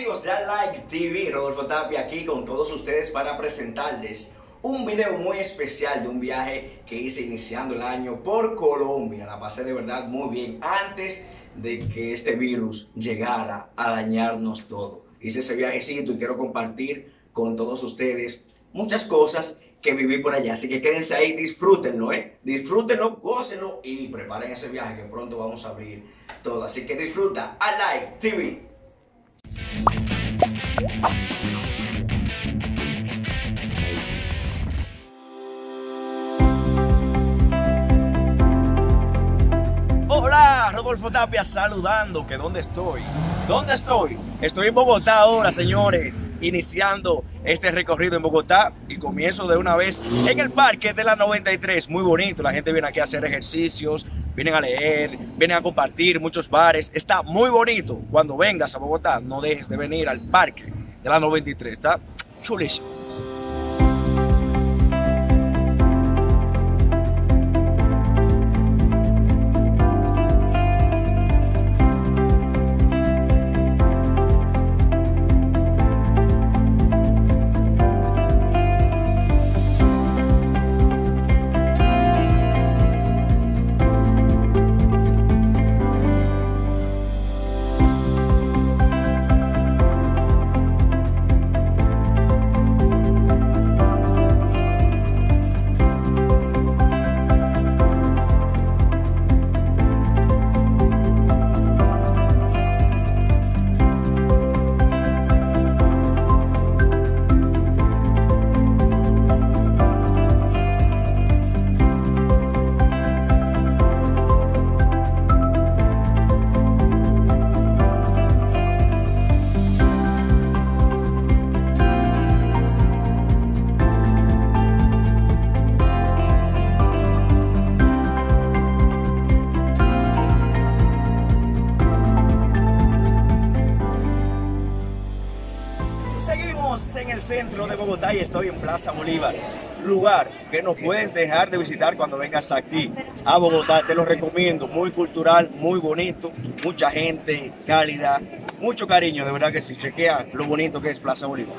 amigos de Like TV, Rodolfo Tapia aquí con todos ustedes para presentarles un video muy especial de un viaje que hice iniciando el año por Colombia. La pasé de verdad muy bien antes de que este virus llegara a dañarnos todo. Hice ese viajecito y quiero compartir con todos ustedes muchas cosas que viví por allá. Así que quédense ahí, disfrútenlo, disfrútenlo, gócenlo y preparen ese viaje que pronto vamos a abrir todo. Así que disfruta a Like TV. Hola, Rodolfo Tapia saludando. ¿Que dónde estoy? ¿Dónde estoy? Estoy en Bogotá ahora, señores, iniciando este recorrido en Bogotá y comienzo de una vez en el parque de la 93. Muy bonito, la gente viene aquí a hacer ejercicios, vienen a leer, vienen a compartir, muchos bares. Está muy bonito. Cuando vengas a Bogotá, no dejes de venir al parque de la 93. Está chulísimo. Seguimos en el centro de Bogotá y estoy en Plaza Bolívar, lugar que no puedes dejar de visitar cuando vengas aquí a Bogotá. Te lo recomiendo, muy cultural, muy bonito, mucha gente cálida, mucho cariño, de verdad que sí. Chequea lo bonito que es Plaza Bolívar.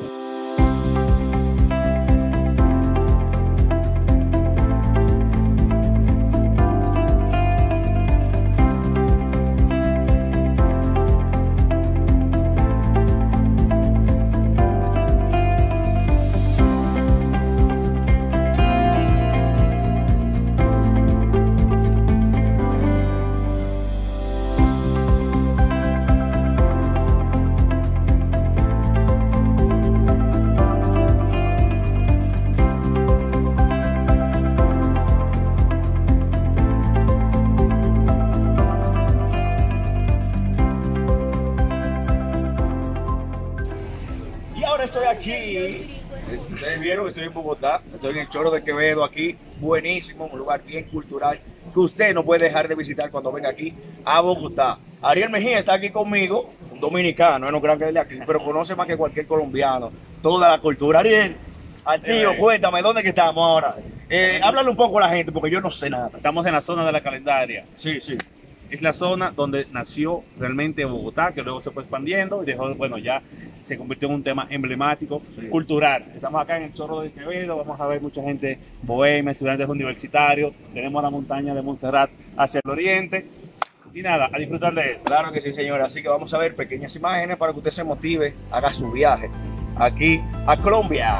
Estoy aquí, ustedes vieron que estoy en Bogotá, estoy en el Chorro de Quevedo aquí, buenísimo, un lugar bien cultural que usted no puede dejar de visitar cuando venga aquí a Bogotá. Ariel Mejía está aquí conmigo, un dominicano, no creo que él de aquí, pero conoce más que cualquier colombiano toda la cultura. Ariel, al tío, cuéntame, ¿dónde que estamos ahora? Háblale un poco a la gente porque yo no sé nada. Estamos en la zona de la Calendaria. Sí, sí. Es la zona donde nació realmente Bogotá, que luego se fue expandiendo y dejó, bueno, ya se convirtió en un tema emblemático, cultural. Estamos acá en el Chorro de Quevedo, vamos a ver mucha gente bohemia, estudiantes universitarios, tenemos la montaña de Montserrat hacia el oriente y nada, a disfrutar de eso. Claro que sí, señora, así que vamos a ver pequeñas imágenes para que usted se motive, haga su viaje aquí a Colombia.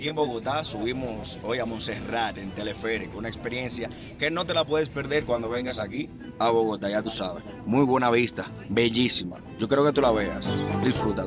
aquí en Bogotá subimos hoy a Monserrate en teleférico, una experiencia que no te la puedes perder cuando vengas aquí a Bogotá, ya tú sabes. Muy buena vista, bellísima. Yo creo que tú la veas, disfrútala.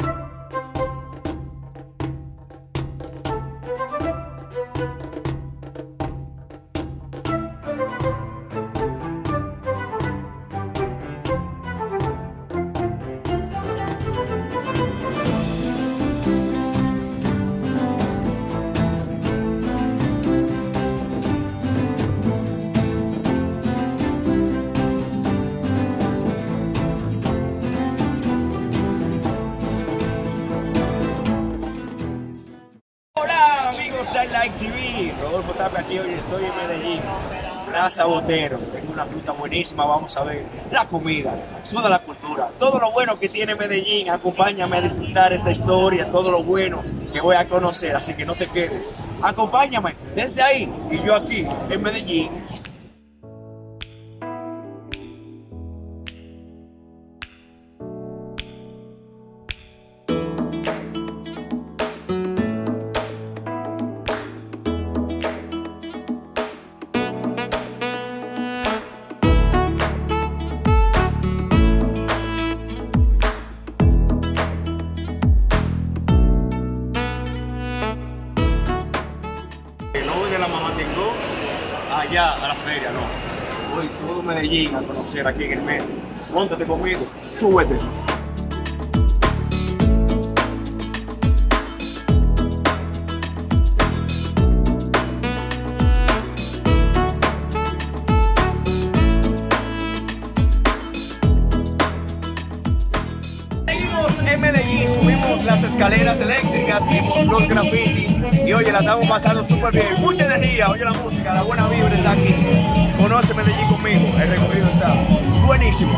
Like TV, Rodolfo Tapia aquí, hoy estoy en Medellín, Plaza Botero, tengo una ruta buenísima, vamos a ver la comida, toda la cultura, todo lo bueno que tiene Medellín, acompáñame a disfrutar esta historia, todo lo bueno que voy a conocer, así que no te quedes, acompáñame desde ahí y yo aquí en Medellín. Allá a la feria, no. Voy todo Medellín a conocer aquí en el medio. Móntate conmigo, súbete. Seguimos en Medellín, subimos las escaleras eléctricas, vimos los grafitis y oye, la estamos pasando súper bien. Mucha energía, oye la música, la buena vibra está aquí. Conoce Medellín conmigo, el recorrido está buenísimo.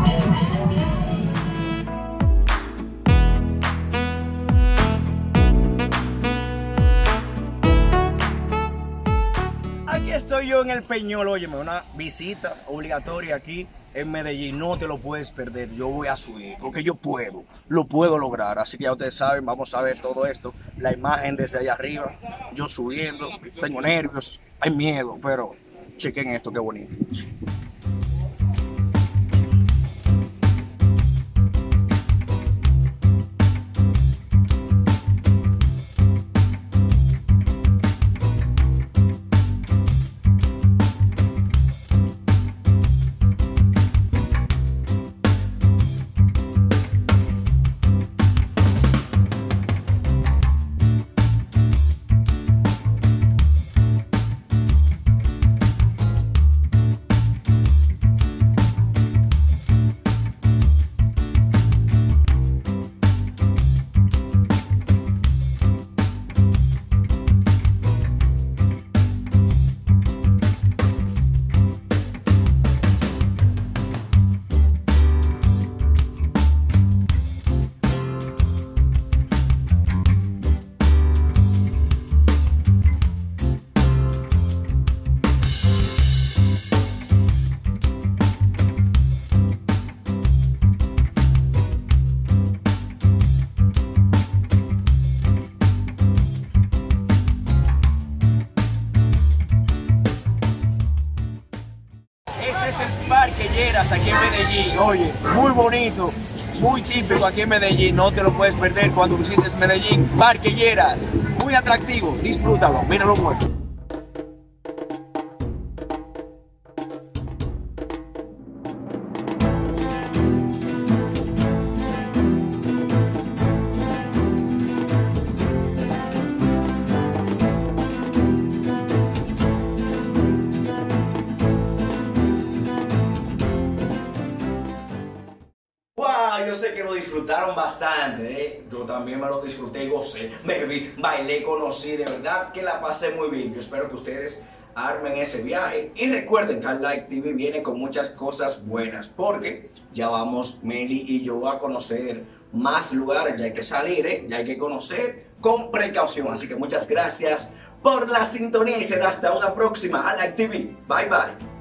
Aquí estoy yo en el Peñol, óyeme, una visita obligatoria aquí en Medellín, no te lo puedes perder, yo voy a subir, porque yo puedo, lo puedo lograr, así que ya ustedes saben, vamos a ver todo esto, la imagen desde allá arriba, yo subiendo, tengo nervios, hay miedo, pero chequen esto, qué bonito. Parque Lleras aquí en Medellín, oye, muy bonito, muy típico aquí en Medellín, no te lo puedes perder cuando visites Medellín. Parque Lleras, muy atractivo, disfrútalo, míralo bueno. Yo sé que lo disfrutaron bastante, ¿eh? Yo también me lo disfruté, gocé, me vi, bailé, conocí, de verdad que la pasé muy bien. Yo espero que ustedes armen ese viaje y recuerden que Like TV viene con muchas cosas buenas porque ya vamos Meli y yo a conocer más lugares, ya hay que salir, ¿eh? Ya hay que conocer con precaución. Así que muchas gracias por la sintonía y será hasta una próxima Like TV. Bye bye.